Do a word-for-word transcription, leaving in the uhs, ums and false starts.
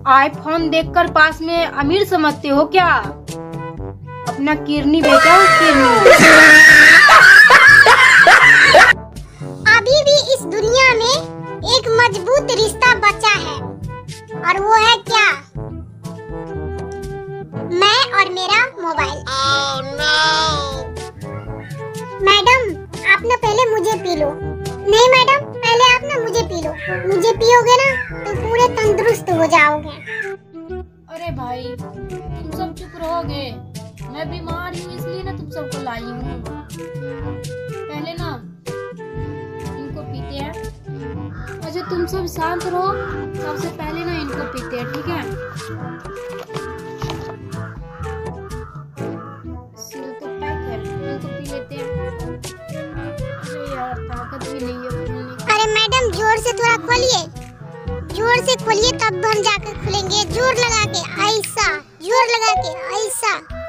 IPhone देखकर पास में अमीर समझते हो क्या? अपना किडनी बेचा हो, किडनी। अभी भी इस दुनिया में एक मजबूत रिश्ता बचा है, और वो है क्या? मैं और मेरा मोबाइल। oh, no! मैडम, आप ना पहले मुझे पी लो। नहीं मैडम, पहले आप ना मुझे पी लो। मुझे पियोगे ना तो पूरे तंदुरुस्त हो जाओगे। अरे भाई, तुम सब चुप रहोगे? मैं बीमार हूँ, इसलिए ना तुम सबको लाई हूँ। पहले ना इनको पीते हैं। अच्छा तुम सब शांत रहो, सबसे पहले ना इनको पीते हैं, ठीक है? सील तो पैक है, इनको पी लेते हैं। अरे यार, ताकत भी नहीं है। अरे मैडम, जोर से थोड़ा खोलिए, जोर से खोलिए, तब हम जाकर खुलेंगे। जोर लगा के, ऐसा जोर लगा के, ऐसा।